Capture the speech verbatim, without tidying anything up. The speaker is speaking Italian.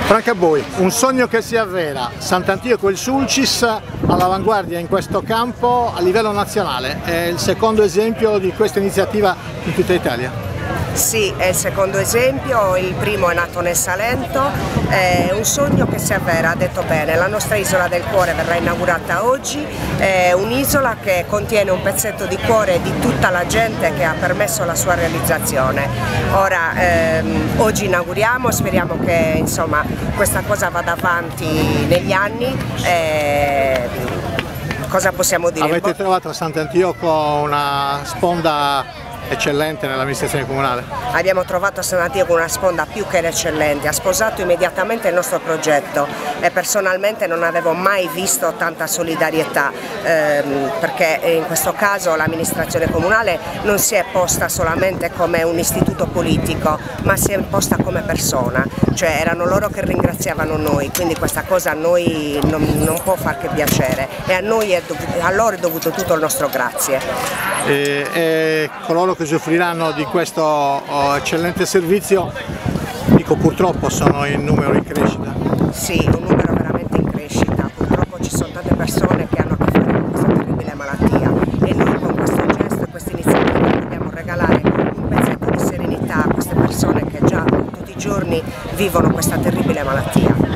Franca Bui, un sogno che si avvera, Sant'Antioco il Sulcis all'avanguardia in questo campo a livello nazionale, è il secondo esempio di questa iniziativa in tutta Italia. Sì, è il secondo esempio, il primo è nato nel Salento, è un sogno che si avvera, ha detto bene, la nostra isola del cuore verrà inaugurata oggi, è un'isola che contiene un pezzetto di cuore di tutta la gente che ha permesso la sua realizzazione. Ora, ehm, oggi inauguriamo, speriamo che insomma, questa cosa vada avanti negli anni. Eh, cosa possiamo dire? Avete trovato a Sant'Antioco una sponda eccellente nell'amministrazione comunale? Abbiamo trovato a Sant'Antioco una sponda più che eccellente, ha sposato immediatamente il nostro progetto e personalmente non avevo mai visto tanta solidarietà ehm, perché in questo caso l'amministrazione comunale non si è posta solamente come un istituto politico ma si è posta come persona, cioè erano loro che ringraziavano noi, quindi questa cosa a noi non, non può far che piacere e a, noi è dovuto, a loro è dovuto tutto il nostro grazie. E, e coloro che soffriranno di questo oh, eccellente servizio, dico purtroppo, sono in numero in crescita. Sì, un numero veramente in crescita, purtroppo ci sono tante persone che hanno a che fare con questa terribile malattia e noi con questo gesto e questa iniziativa vogliamo regalare un pezzetto di serenità a queste persone che già tutti i giorni vivono questa terribile malattia.